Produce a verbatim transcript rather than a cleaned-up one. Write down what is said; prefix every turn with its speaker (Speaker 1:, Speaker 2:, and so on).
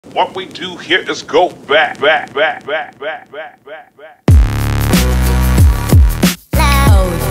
Speaker 1: What we do here is go back, back, back, back, back, back, back, back.
Speaker 2: Loud.